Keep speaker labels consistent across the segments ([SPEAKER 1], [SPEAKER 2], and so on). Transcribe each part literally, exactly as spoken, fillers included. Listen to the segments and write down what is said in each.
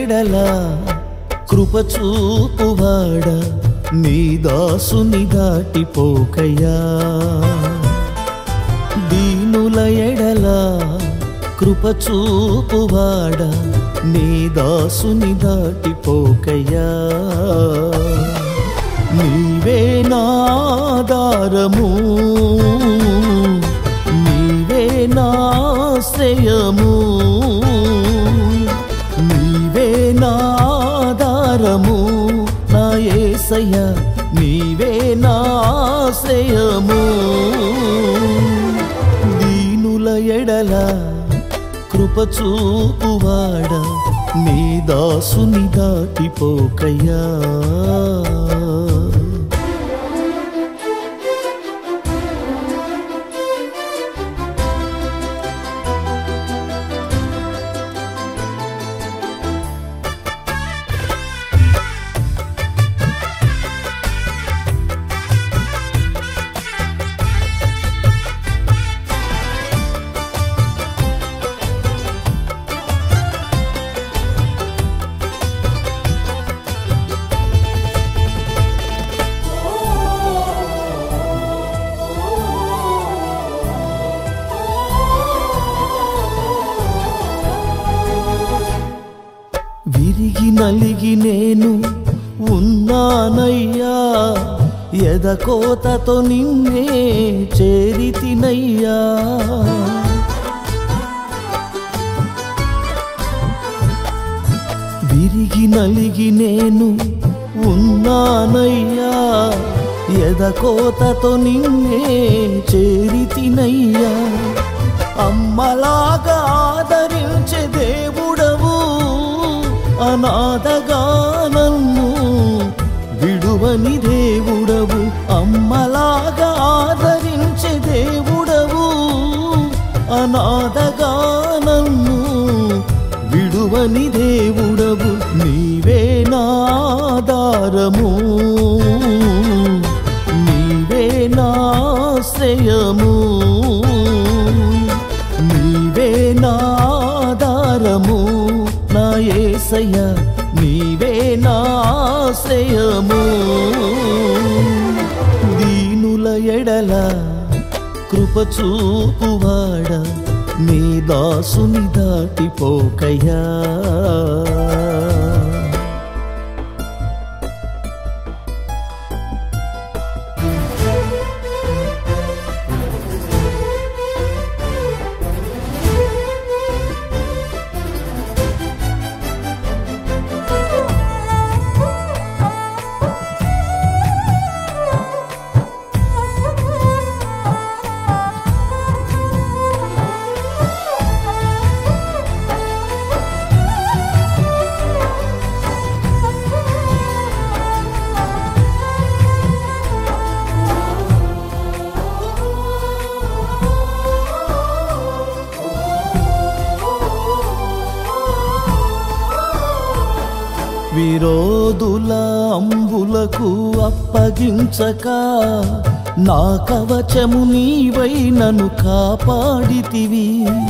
[SPEAKER 1] ఎడల కృప చూపువాడ నీ దాసుని దాటిపోకయ్యా దీనుల ఎడల కృప చూపువాడ నీ దాసుని దాటిపోకయ్యా నీవే నాధారము నీవే నాశ్రయము నీవే నాధారము నా యేసయ్యా నీవే నాశ్రయము దీనుల ఎడల కృప చూపువాడ నీ దాసుని దాటిపోకయ్యా విరిగి నలిగి నేను ఉన్నానయ్యా ఎదకోతతో నిన్నే చేరితినయ్యా విరిగి నలిగి నేను ఉన్నానయ్యా ఎదకోతతో నిన్నే చేరితినయ్యా అమ్మలాగా ఆదరించే దేవుడవు అనాథగా నన్ను విడువని దేవుడవు అమ్మలాగా ఆదరించే దేవుడవు అనాథగా నన్ను విడువని దేవుడవు నీవే నాధారము నీవే నాశ్రయము నీవే నాధారము నా యేసయ్యా నీవే నాశ్రయము దీనుల ఎడల కృప చూపువాడ నీ దాసుని దాటిపోకయ్యా విరోధుల అంబులకు అప్పగించక నా కవచము నీవై నన్ను కాపాడితివి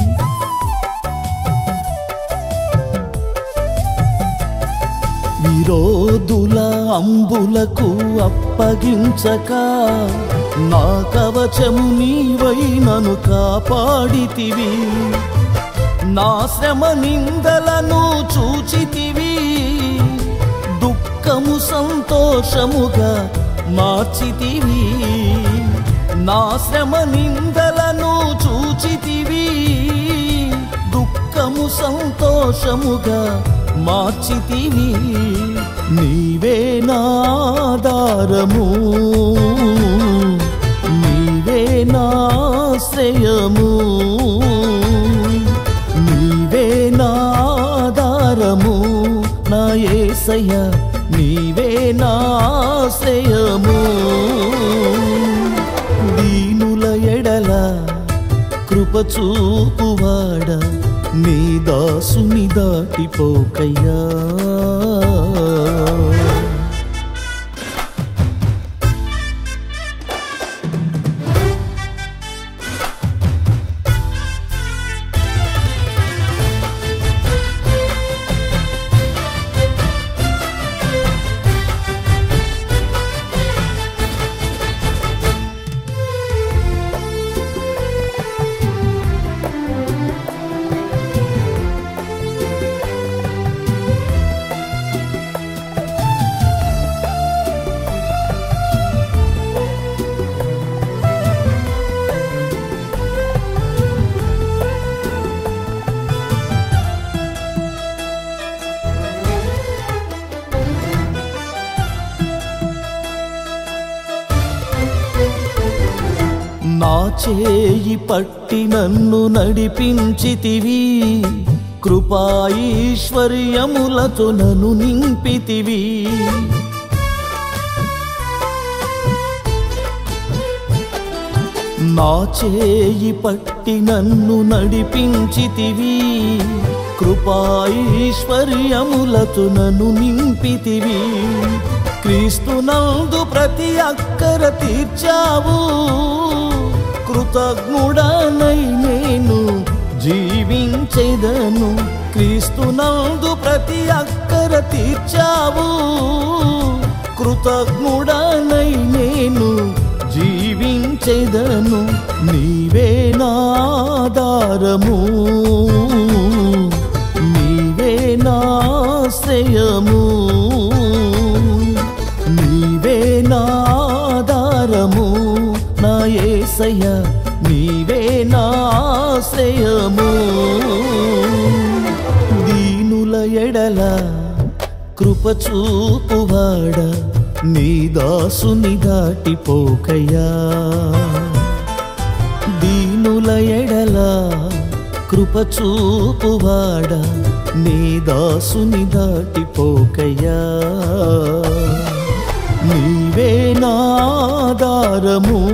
[SPEAKER 1] విరోధుల అంబులకు అప్పగించక నా కవచము నీవై నన్ను కాపాడితివి నా శ్రమ నిందలను చూచితివి దుఃఖము సంతోషముగా మార్చితివి నా శ్రమ నిందలను చూచితివి దుఃఖము సంతోషముగా మార్చితివి నీవే నాధారము నీవే నాశ్రయము నీవే నాధారము నా యేసయ్యా నీవే నాశ్రయము దీనుల ఎడల కృప చూపువాడ నీ దాసుని దాటిపోకయ్యా చేయి పట్టి నన్ను నడిపించితివి, కృపాఈశ్వర్యములతో నన్ను నింపితివి. నా చేయి పట్టి నన్ను నడిపించితివి, కృపాఈశ్వర్యములతో నన్ను నింపితివి. క్రీస్తునందు ప్రతి అక్కర తీర్చావు, కృతజ్ఞుడనై నేను జీవించెదను. క్రీస్తునందు ప్రతి అక్కర తీర్చావు, కృతజ్ఞుడనై నేను జీవించెదను. నీవే నాధారము, నీవే నాశ్రయము, నీవే నాధారము నా యేసయ్యా, నీవే నాశ్రయము. దీనుల ఎడల కృప చూపువాడా, నీ దాసుని దాటిపోకయ్యా. దీనుల ఎడల కృప చూపువాడా, నీ దాసుని దాటిపోకయ్యా. నీవే నాధారము,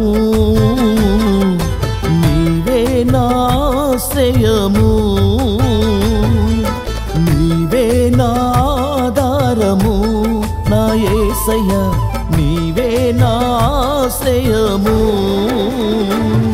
[SPEAKER 1] నీవే నాశ్రయము, నీవే నాధారము నా యేసయ్యా, నీవే నాశ్రయము.